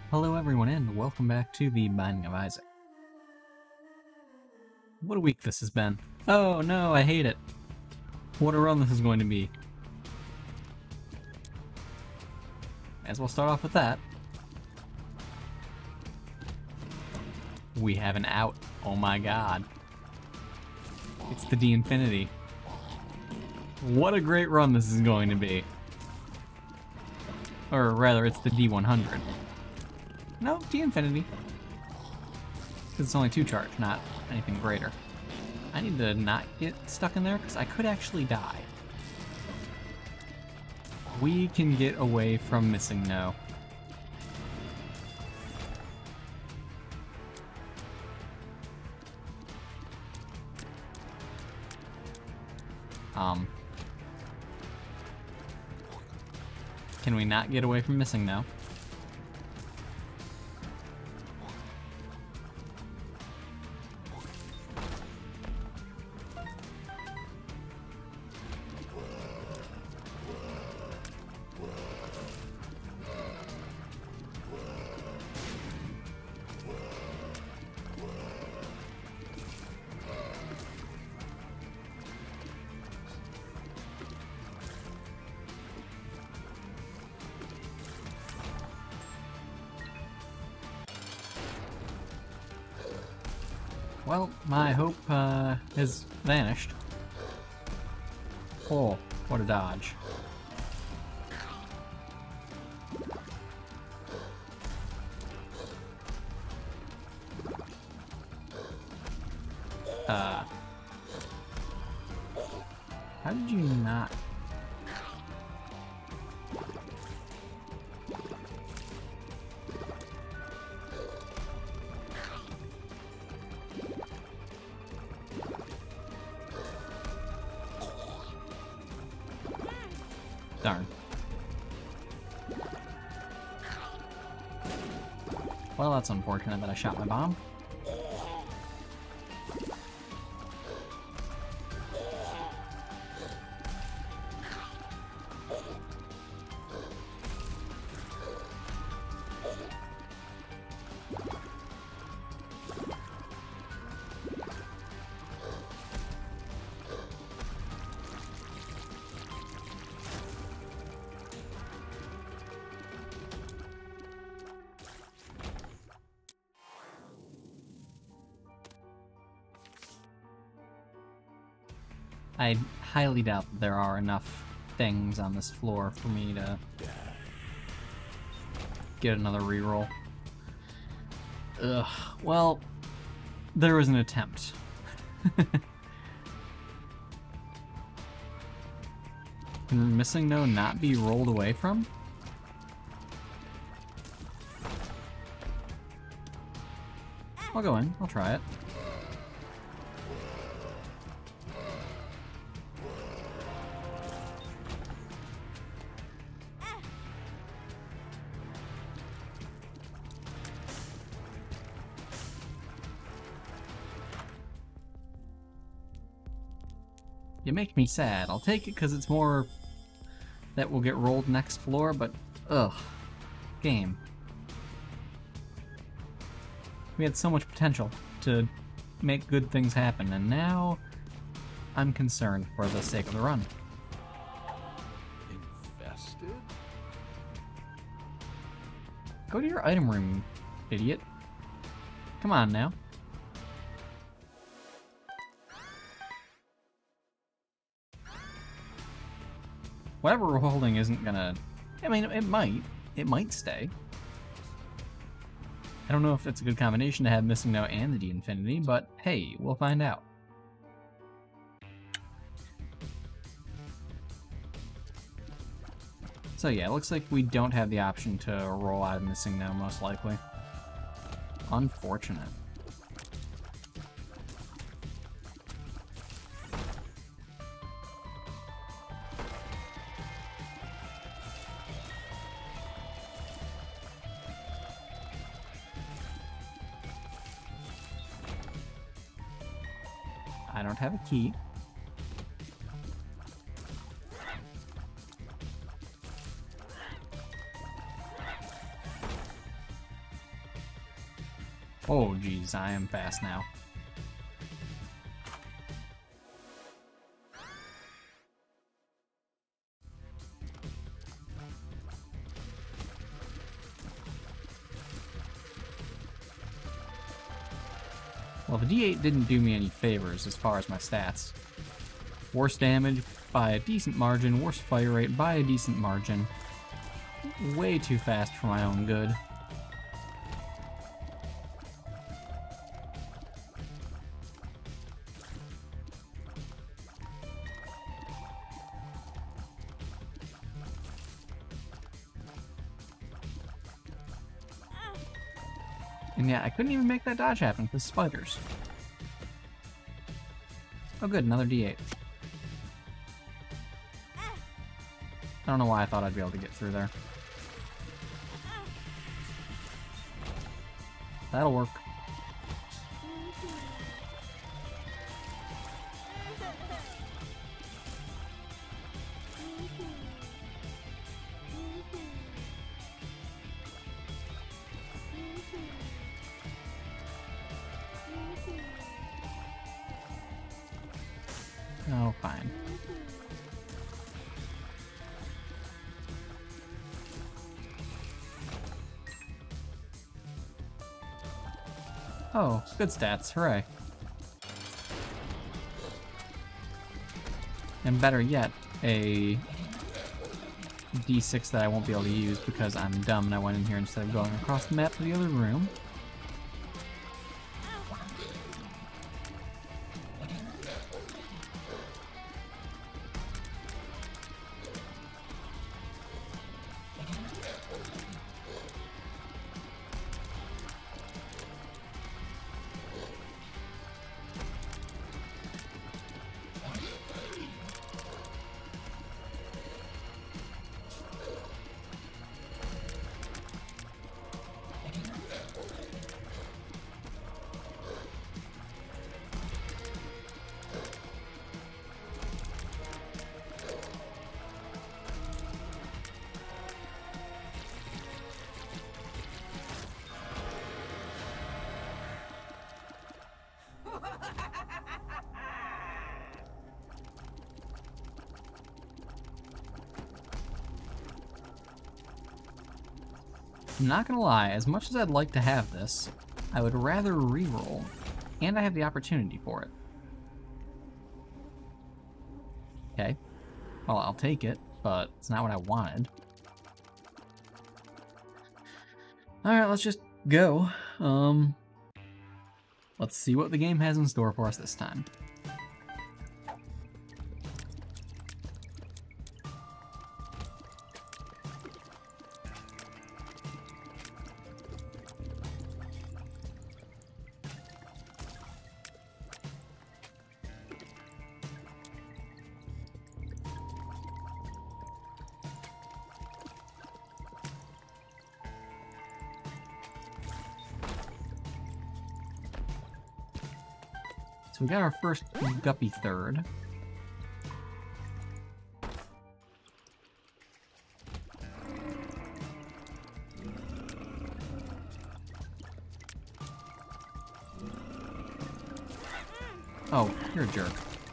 Hello everyone and welcome back to the Binding of Isaac. What a week this has been. Oh no, I hate it. What a run this is going to be. May as well start off with that. We have an out. Oh my god. It's the D-Infinity. What a great run this is going to be. Or rather, it's the D100. No, D-Infinity. Because it's only 2 charge, not anything greater. I need to not get stuck in there, because I could actually die. We can get away from missing no. Can we not get away from missing no? Well, my hope has vanished. Oh, what a dodge. How did you not? Darn. Well, that's unfortunate that I shot my bomb. I highly doubt that there are enough things on this floor for me to get another reroll. Ugh, well, there was an attempt. Can missing no not be rolled away from? I'll go in, I'll try it. You make me sad. I'll take it because it's more that will get rolled next floor, but ugh. Game. We had so much potential to make good things happen, and now I'm concerned for the sake of the run. Infested? Go to your item room, idiot. Come on now. Whatever we're holding isn't gonna... I mean, it might stay. I don't know if it's a good combination to have Missing No and the D-Infinity, but hey, we'll find out. So yeah, it looks like we don't have the option to roll out of Missing No, most likely. Unfortunate. I don't have a key. Oh, geez, I am fast now. Well, the D8 didn't do me any favors as far as my stats. Worse damage by a decent margin, worse fire rate by a decent margin. Way too fast for my own good. And yeah, I couldn't even make that dodge happen because spiders. Oh good, another D8. I don't know why I thought I'd be able to get through there. That'll work. Oh, fine. Oh, good stats, hooray. And better yet, a D6 that I won't be able to use because I'm dumb and I went in here instead of going across the map to the other room. I'm not gonna lie, as much as I'd like to have this, I would rather reroll, and I have the opportunity for it. Okay. Well, I'll take it, but it's not what I wanted. Alright, let's just go. Let's see what the game has in store for us this time. So we got our first guppy third. Oh, you're a jerk.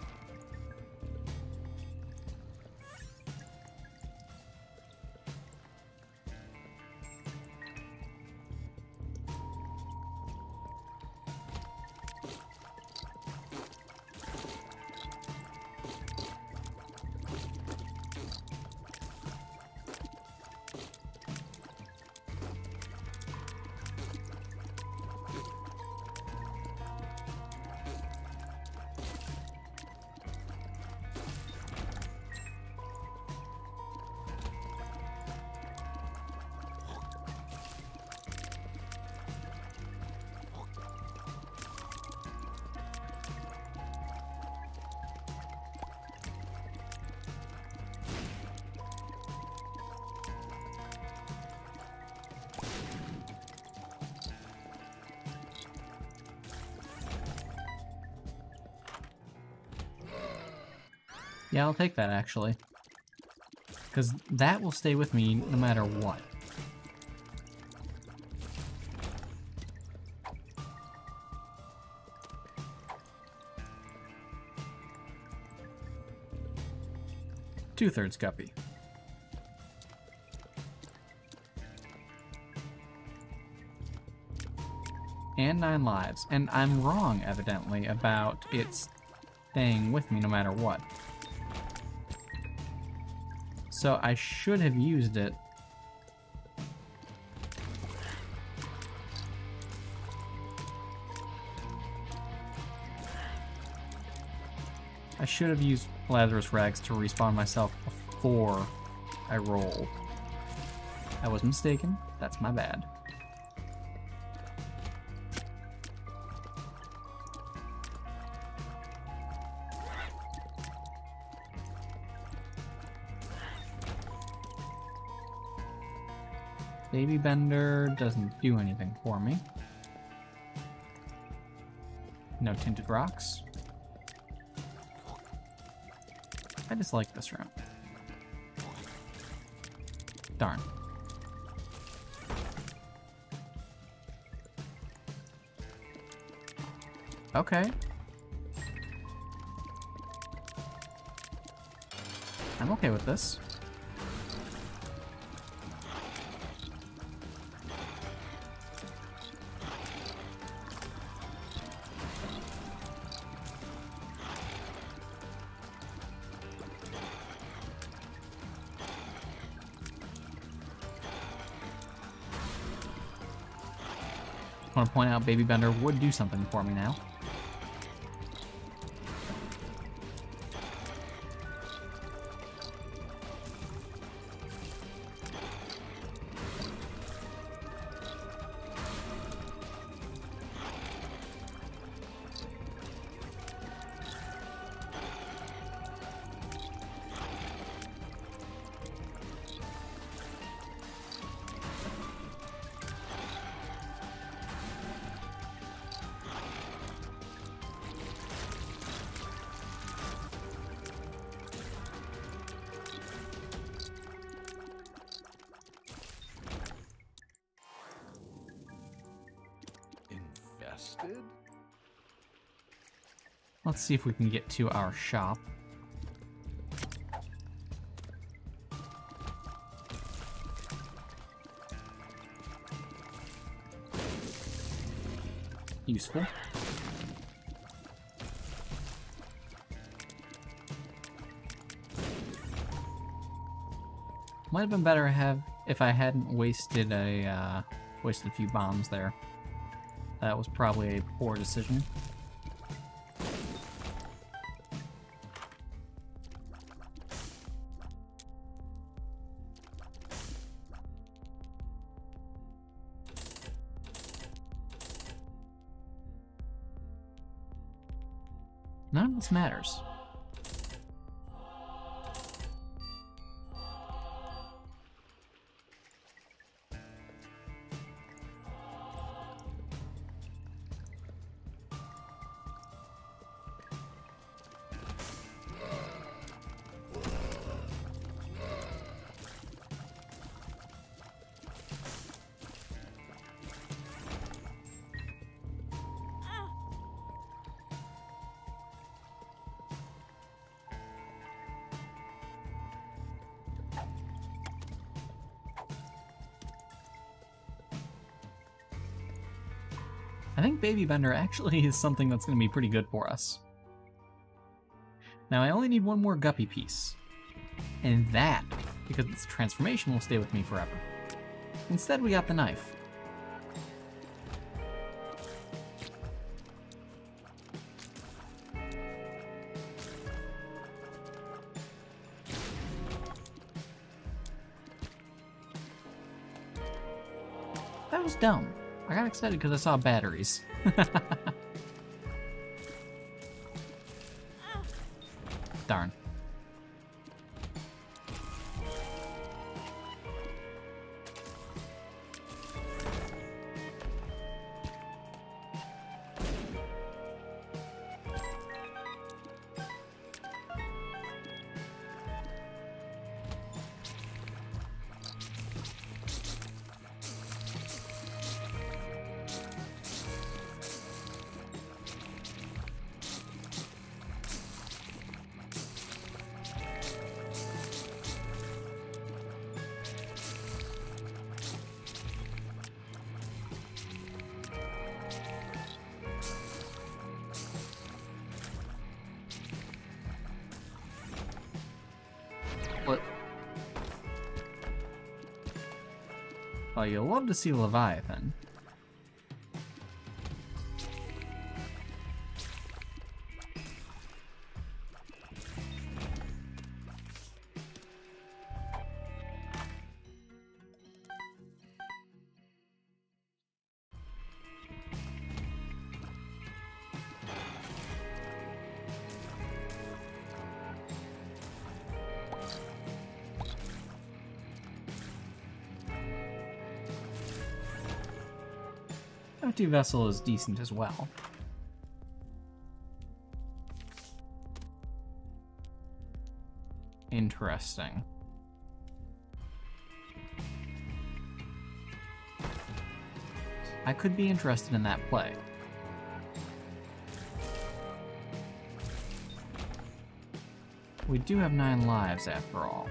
Yeah, I'll take that, actually. Because that will stay with me no matter what. 2/3 guppy. And 9 lives. And I'm wrong, evidently, about it staying with me no matter what. So I should have used it. I should have used Lazarus Rags to respawn myself before I roll. I was mistaken. That's my bad. Baby Bender doesn't do anything for me. No tinted rocks. I just like this room. Darn. Okay. I'm okay with this. I want to point out Baby Bender would do something for me now. Let's see if we can get to our shop. Useful. Might have been better if I hadn't wasted a few bombs there. That was probably a poor decision. None of this matters. I think Baby Bender actually is something that's going to be pretty good for us. Now I only need one more guppy piece. And that, because its transformation, will stay with me forever. Instead we got the knife. That was dumb. I got excited because I saw batteries. Darn. Oh, you'll love to see Leviathan. Empty vessel is decent as well. Interesting. I could be interested in that play. We do have 9 lives after all.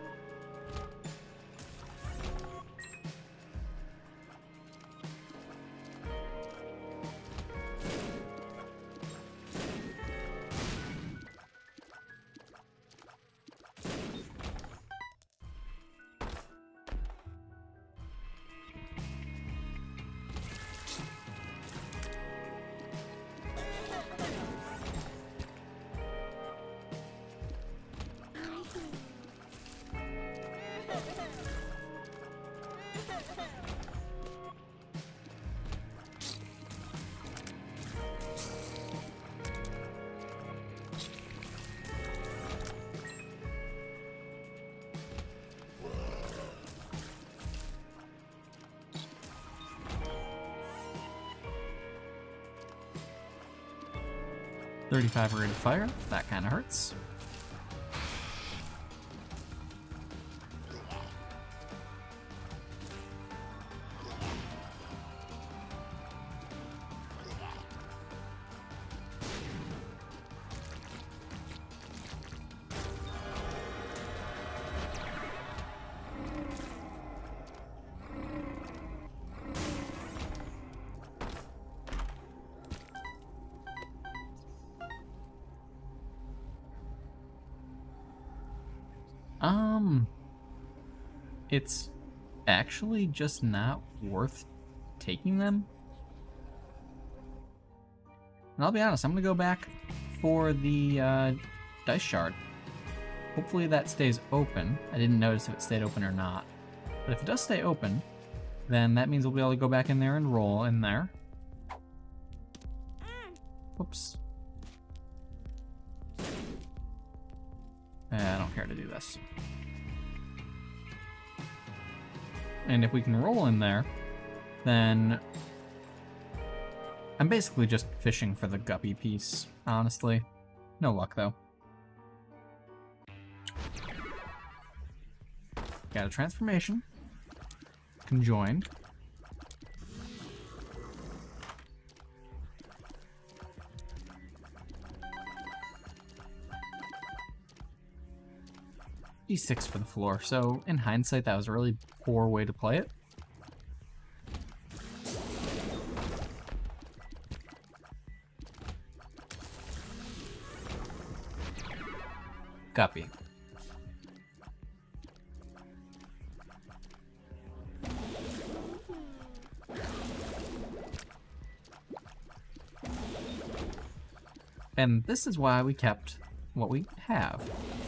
.35 rate of fire, that kind of hurts. It's actually just not worth taking them. And I'll be honest, I'm gonna go back for the dice shard. Hopefully that stays open. I didn't notice if it stayed open or not. But if it does stay open, then that means we'll be able to go back in there and roll in there. Whoops. I don't care to do this. And if we can roll in there, then I'm basically just fishing for the guppy piece, honestly. No luck, though. Got a transformation. Conjoined. D6 for the floor, so in hindsight that was a really poor way to play it. Guppy. And this is why we kept what we have.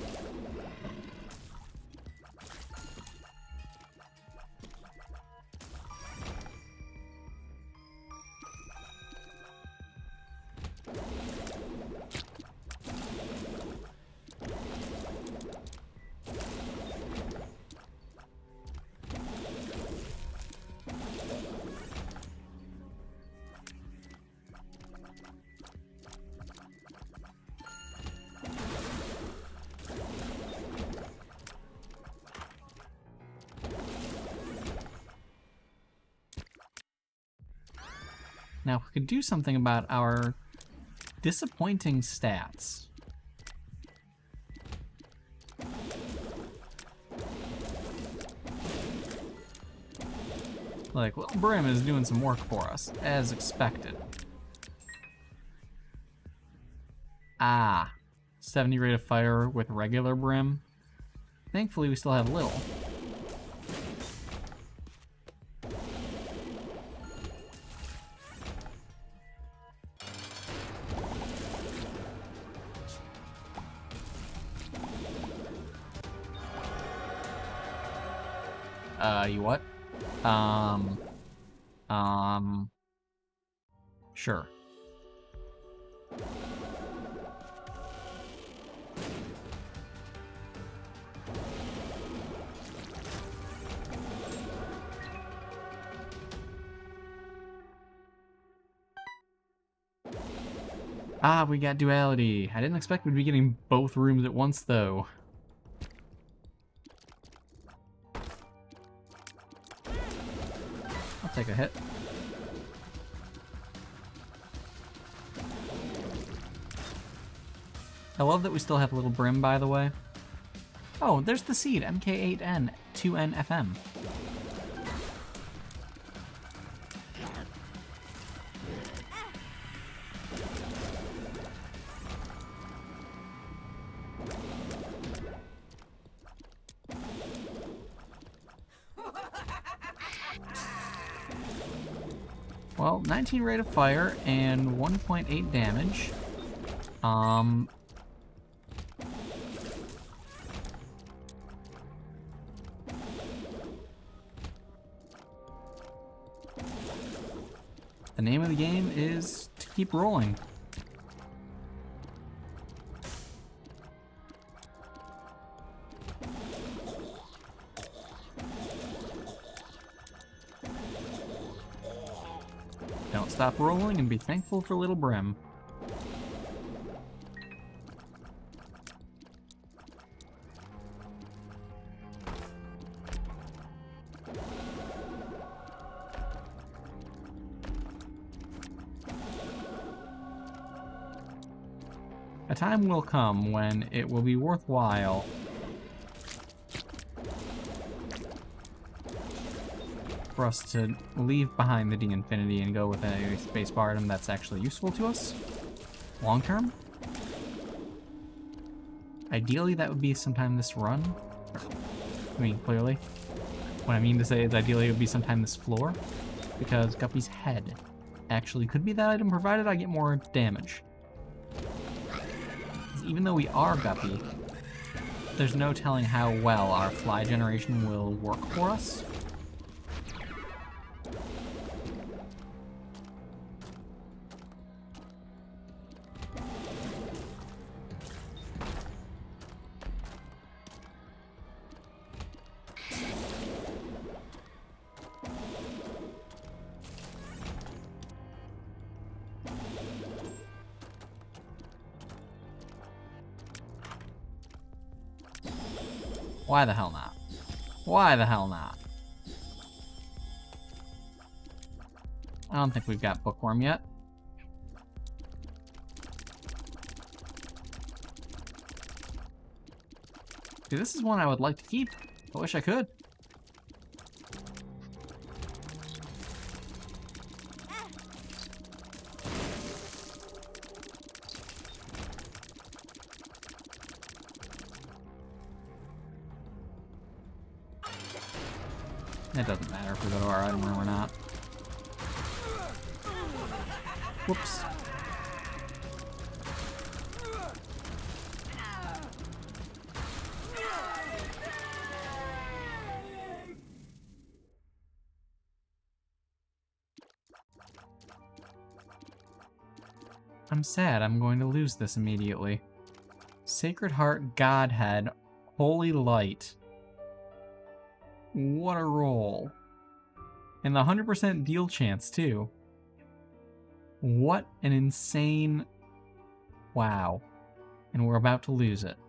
Now, if we could do something about our disappointing stats. Like, Little Brim is doing some work for us, as expected. Ah, 70 rate of fire with regular Brim. Thankfully, we still have Little. You what? Um, sure. Ah, we got duality. I didn't expect we'd be getting both rooms at once, though. I'll take a hit. I love that we still have a little brim, by the way. Oh, there's the seed, MK8N, 2NFM. Well, 19 rate of fire and 1.8 damage. The name of the game is to keep rolling. Don't stop rolling and be thankful for little Brim. A time will come when it will be worthwhile for us to leave behind the D-Infinity and go with a space bardom that's actually useful to us long term. Ideally, that would be sometime this run. I mean, clearly. What I mean to say is ideally it would be sometime this floor, because Guppy's head actually could be that item provided I get more damage. Even though we are Guppy, there's no telling how well our fly generation will work for us. Why the hell not? Why the hell not? I don't think we've got Bookworm yet. See, this is one I would like to keep. I wish I could. It doesn't matter if we go to our item room or not. Whoops. I'm sad I'm going to lose this immediately. Sacred Heart, Godhead, Holy Light. What a roll. And the 100% deal chance, too. What an insane... Wow. And we're about to lose it.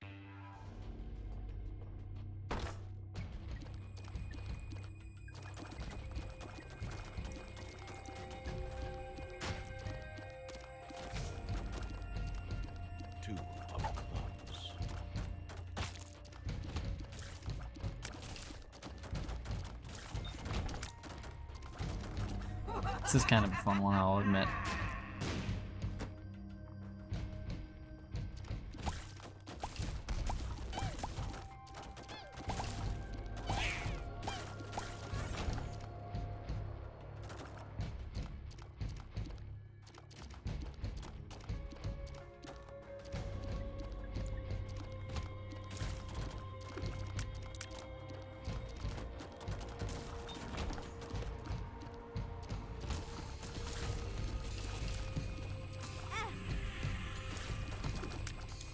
This is kind of a fun one, I'll admit.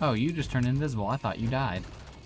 Oh, you just turned invisible. I thought you died.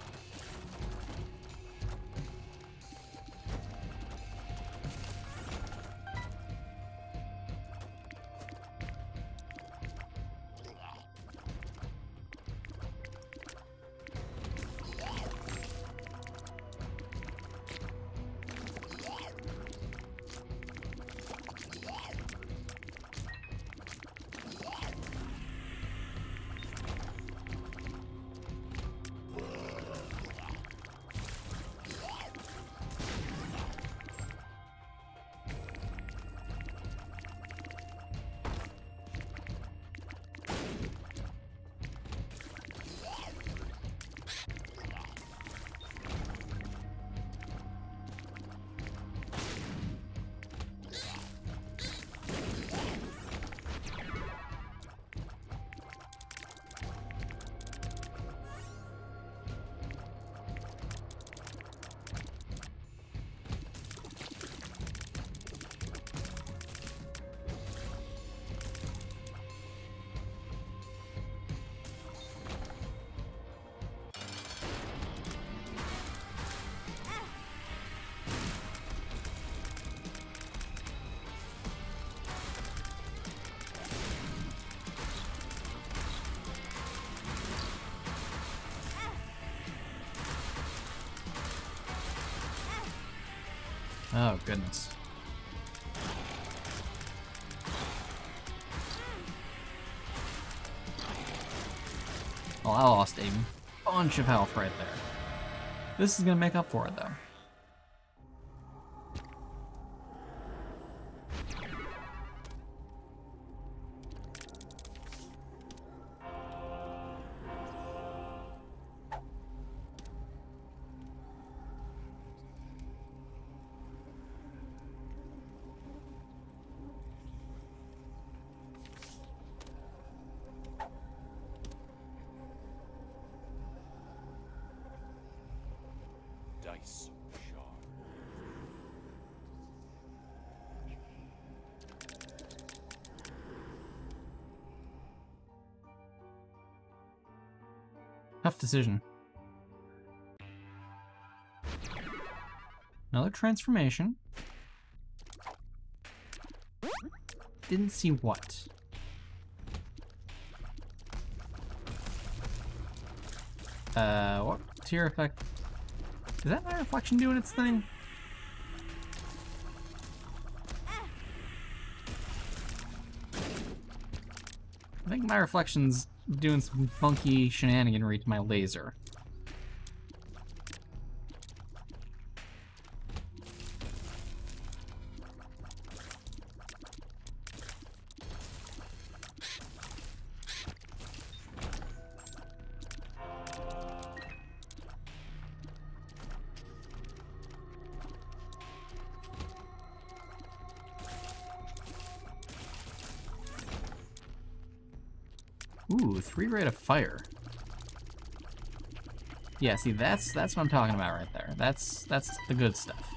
Oh, goodness. Well, I lost a bunch of health right there. This is gonna make up for it, though. Dice shard. Tough decision. Another transformation. Didn't see what. What tier effect? Is that my reflection doing its thing? I think my reflection's doing some funky shenaniganry to my laser. Ooh, 3 rate of fire. Yeah, see, that's what I'm talking about right there. That's the good stuff.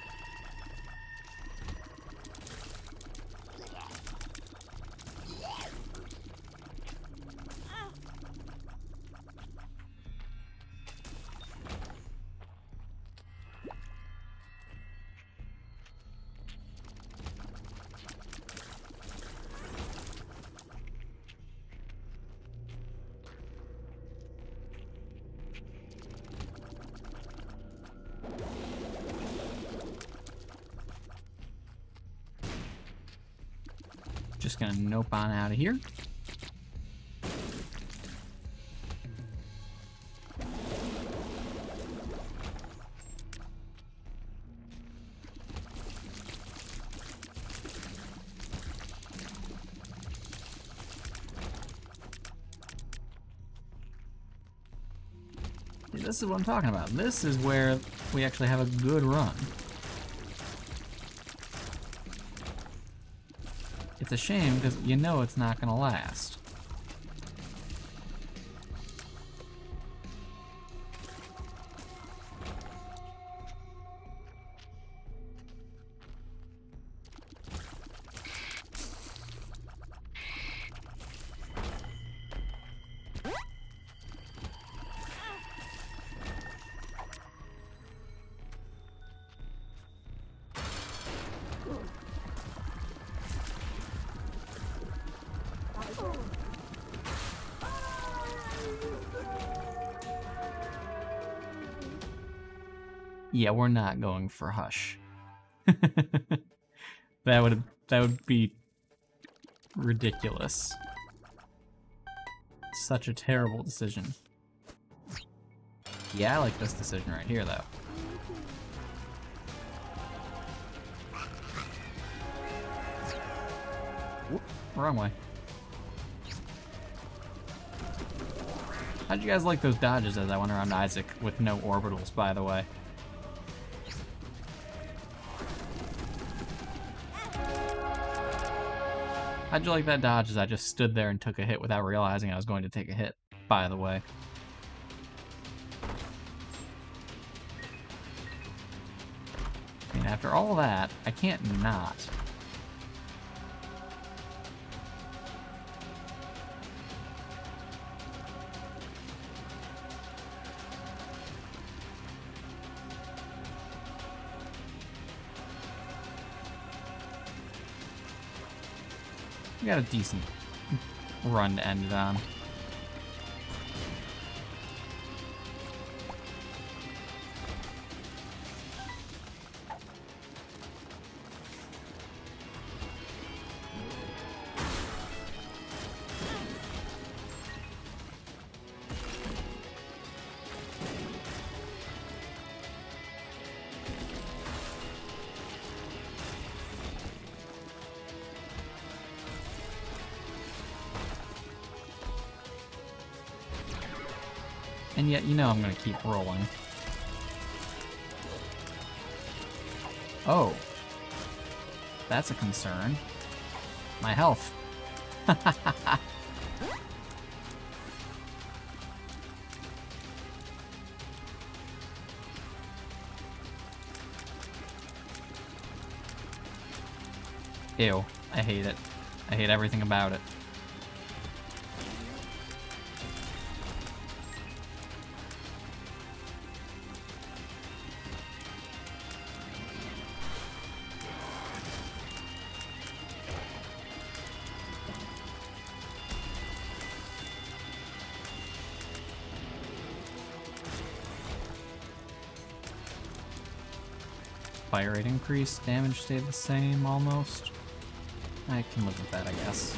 Just gonna nope on out of here. This is what I'm talking about. This is where we actually have a good run. It's a shame because you know it's not gonna last. Yeah, we're not going for Hush. That would be ridiculous. Such a terrible decision. Yeah, I like this decision right here, though. Whoop, wrong way. How'd you guys like those dodges as I went around Isaac with no orbitals, by the way? How'd you like that dodge as I just stood there and took a hit without realizing I was going to take a hit, by the way? I mean, after all that, I can't not. We got a decent run to end it on. And yet, you know I'm gonna keep rolling. Oh. That's a concern. My health. Ew. I hate it. I hate everything about it. Fire rate increase, damage stayed the same almost. I can live with that, I guess.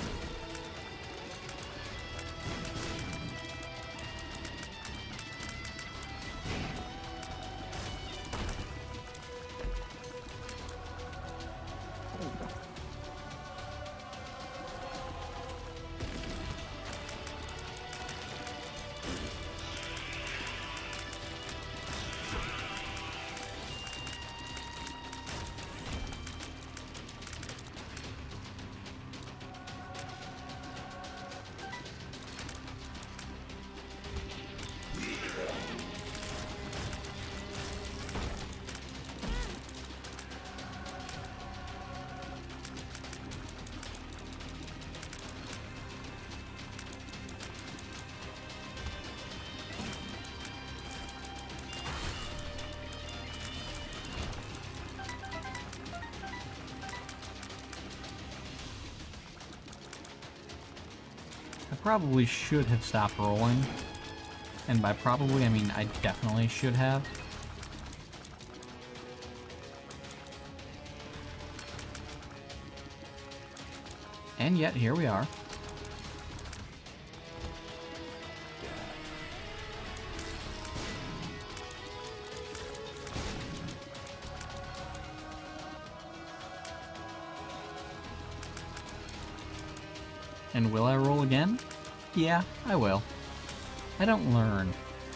I probably should have stopped rolling. And by probably, I mean I definitely should have. And yet, here we are. And will I roll again? Yeah, I will. I don't learn.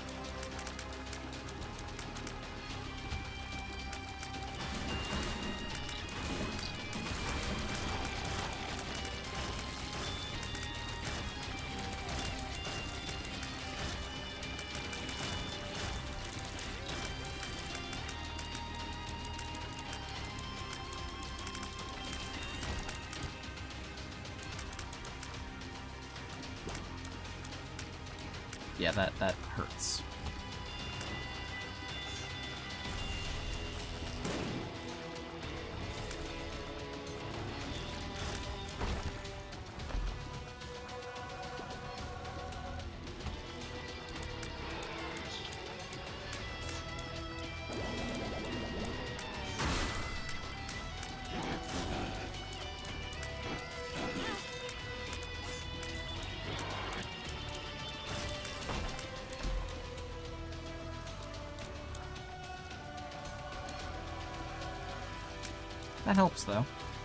Yeah, that hurts. That helps, though.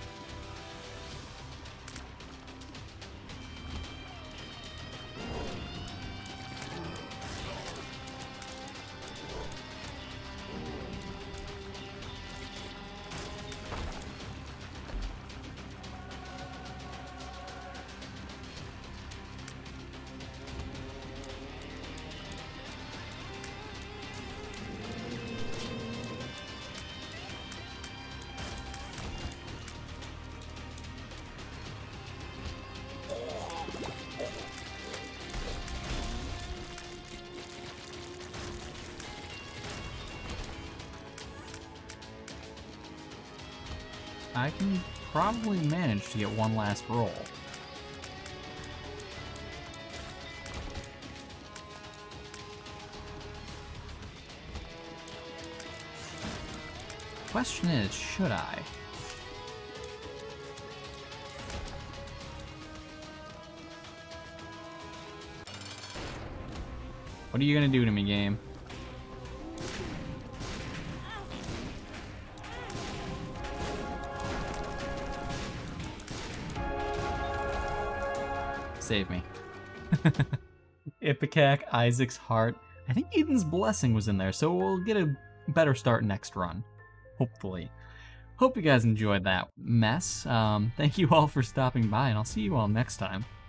I can probably manage to get one last roll. Question is, should I? What are you gonna do to me, game? Save me. Ipecac, Isaac's Heart. I think Eden's Blessing was in there, so we'll get a better start next run. Hopefully. Hope you guys enjoyed that mess. Thank you all for stopping by, and I'll see you all next time.